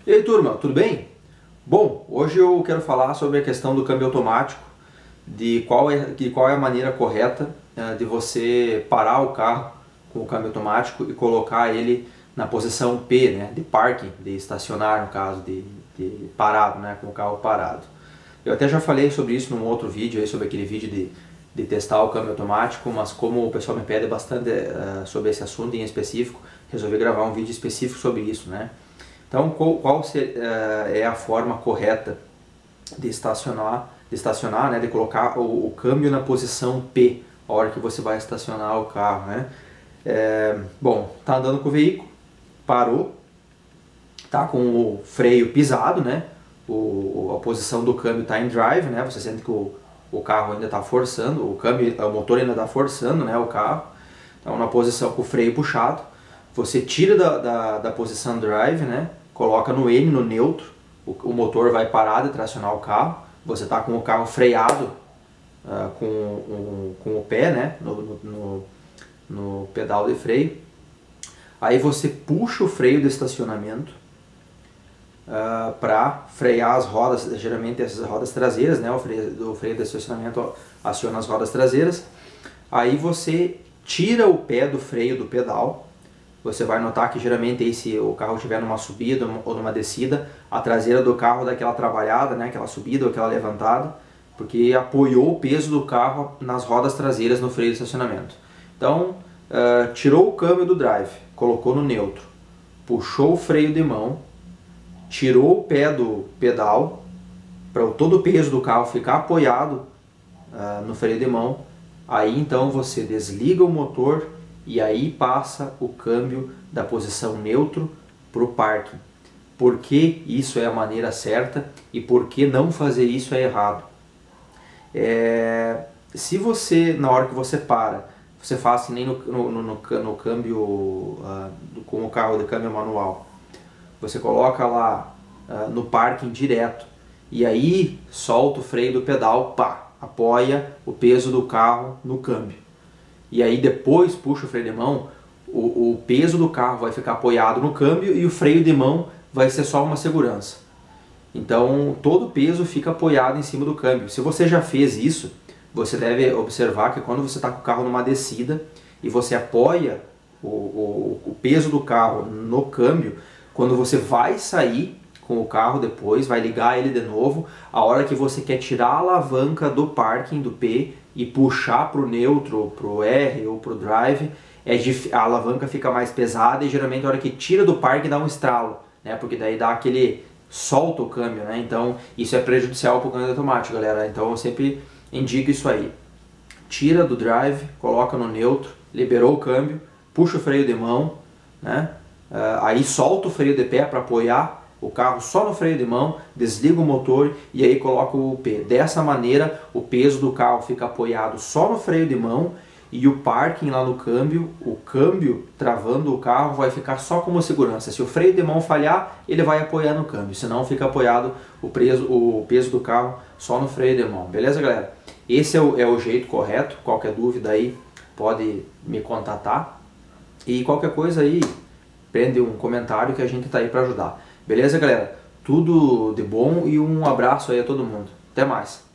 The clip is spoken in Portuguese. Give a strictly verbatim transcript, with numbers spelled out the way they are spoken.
E aí, turma, tudo bem? Bom, hoje eu quero falar sobre a questão do câmbio automático, de qual é, de qual é a maneira correta eh, de você parar o carro com o câmbio automático e colocar ele na posição P, né, de parking, de estacionar no caso, de, de parado, né, com o carro parado. Eu até já falei sobre isso num outro vídeo, aí, sobre aquele vídeo de, de testar o câmbio automático, mas como o pessoal me pede bastante uh, sobre esse assunto em específico, resolvi gravar um vídeo específico sobre isso, né? Então, qual, qual ser, uh, é a forma correta de estacionar, de estacionar, né, de colocar o, o câmbio na posição P, a hora que você vai estacionar o carro, né? É, bom, tá andando com o veículo, parou, tá com o freio pisado, né? O, a posição do câmbio está em drive, né? Você sente que o, o carro ainda está forçando, o câmbio, o motor ainda está forçando, né, o carro. Então, na posição com o freio puxado, você tira da, da, da posição drive, né? Coloca no N, no neutro, o, o motor vai parar de tracionar o carro. Você está com o carro freado uh, com, um, com o pé, né? No, no, no, no pedal de freio. Aí você puxa o freio de estacionamento Uh, para frear as rodas, geralmente essas rodas traseiras, né? O freio, o freio de estacionamento aciona as rodas traseiras. Aí você tira o pé do freio do pedal. Você vai notar que geralmente aí, se o carro estiver numa subida ou numa descida, a traseira do carro dá aquela trabalhada, né? Aquela subida ou aquela levantada, porque apoiou o peso do carro nas rodas traseiras no freio de estacionamento. Então, uh, tirou o câmbio do drive, colocou no neutro, puxou o freio de mão, tirou o pé do pedal, para todo o peso do carro ficar apoiado uh, no freio de mão. Aí então você desliga o motor e aí passa o câmbio da posição neutro para o parking. Por que isso é a maneira certa e por que não fazer isso é errado? É, se você, na hora que você para, você faz nem no, no, no, no câmbio, uh, com o carro de câmbio manual, você coloca lá uh, no parking direto e aí solta o freio do pedal, pá, apoia o peso do carro no câmbio. E aí depois puxa o freio de mão, o, o peso do carro vai ficar apoiado no câmbio e o freio de mão vai ser só uma segurança. Então todo o peso fica apoiado em cima do câmbio. Se você já fez isso, você deve observar que quando você está com o carro numa descida e você apoia o, o, o peso do carro no câmbio, quando você vai sair com o carro depois, vai ligar ele de novo, a hora que você quer tirar a alavanca do parking, do P, e puxar para o neutro, para o R ou para o drive, é, a alavanca fica mais pesada e geralmente a hora que tira do parking dá um estralo, né? Porque daí dá aquele, solta o câmbio, né? Então isso é prejudicial para o câmbio automático, galera. Então eu sempre indico isso aí. Tira do drive, coloca no neutro, liberou o câmbio, puxa o freio de mão, né? Uh, aí solta o freio de pé para apoiar o carro só no freio de mão, desliga o motor e aí coloca o P. Dessa maneira o peso do carro fica apoiado só no freio de mão e o parking lá no câmbio, o câmbio travando o carro vai ficar só como segurança. Se o freio de mão falhar, ele vai apoiar no câmbio, senão fica apoiado o, preso, o peso do carro só no freio de mão. Beleza, galera? Esse é o, é o jeito correto. Qualquer dúvida aí pode me contatar e qualquer coisa aí prende um comentário que a gente está aí para ajudar. Beleza, galera? Tudo de bom e um abraço aí a todo mundo. Até mais!